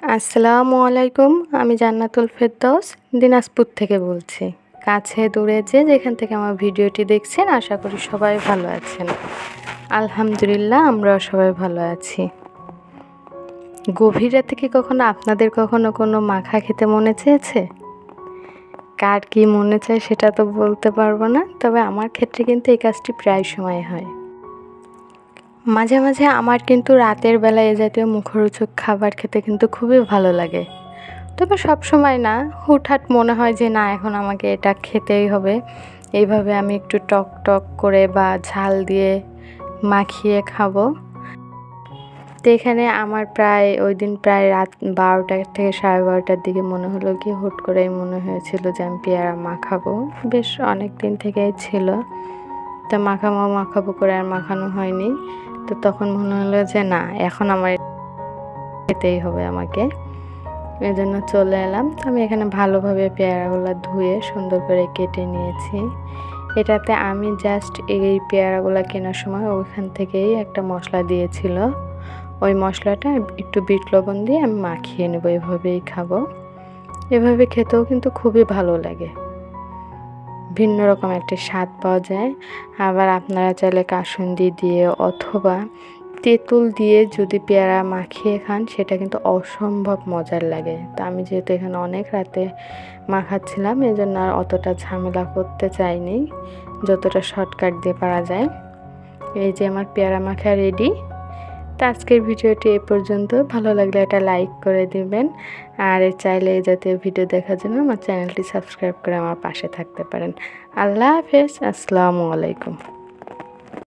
আসসালামু আলাইকুম। আমি জান্নাতুল ফেরদৌস দিনাজপুর থেকে বলছি। কাছে দূরে যেখান থেকে আমার ভিডিওটি দেখছেন আশা করি সবাই ভালো আছেন। আলহামদুলিল্লাহ আমরাও সবাই ভালো আছি। গভীর রাতে কি আপনাদের কখনো কোনো মাখা খেতে মনে চেয়েছে? কার কি মনে চায় সেটা তো বলতে পারবো না, তবে আমার ক্ষেত্রে কিন্তু এই কাজটি প্রায় সময় হয়। মাঝে মাঝে আমার কিন্তু রাতের বেলা এ জাতীয় মুখরোচক খাবার খেতে কিন্তু খুবই ভালো লাগে, তবে সব সময় না। হুটহাট মনে হয় যে না, এখন আমাকে এটা খেতেই হবে। এইভাবে আমি একটু টক টক করে বা ঝাল দিয়ে মাখিয়ে খাবো। তো এখানে আমার ওই দিন প্রায় রাত 12টা থেকে 12:30টার দিকে মনে হলো কি, হুট করেই মনে হয়েছিল যে আমি পেয়ারা মাখাবো। বেশ অনেক দিন থেকেই ছিল, তা মাখাবো করে আর মাখানো হয়নি। তো তখন মনে হলো যে না, এখন আমার খেতেই হবে আমাকে। এই জন্য চলে এলাম। তো আমি এখানে ভালোভাবে পেয়ারাগুলো ধুয়ে সুন্দর করে কেটে নিয়েছি। এটাতে আমি জাস্ট এই পেয়ারাগুলো কেনার সময় ওইখান থেকেই একটা মশলা দিয়েছিল, ওই মশলাটা একটু বিট লবণ দিয়ে আমি মাখিয়ে নেবো। এভাবেই খাবো। এভাবে খেতেও কিন্তু খুবই ভালো লাগে, ভিন্ন রকম একটা স্বাদ পাওয়া যায়। আবার আপনারা চাইলে কাসুন্দি দিয়ে অথবা তেঁতুল দিয়ে যদি পেয়ারা মাখিয়ে খান, সেটা কিন্তু অসম্ভব মজার লাগে। তো আমি যেহেতু এখানে অনেক রাতে মাখাচ্ছিলাম, এই জন্য আর অতটা ঝামেলা করতে চাইনি, যতটা শর্টকাট দিয়ে পারা যায়। এই যে আমার পেয়ারা মাখা রেডি। তো আজকের ভিডিওটি এ পর্যন্ত। ভালো লাগলে এটা লাইক করে দিবেন, আর চাইলে এই জাতীয় ভিডিও দেখার জন্য আমার চ্যানেলটি সাবস্ক্রাইব করে আমার পাশে থাকতে পারেন। আল্লাহ হাফেজ। আসসালামু আলাইকুম।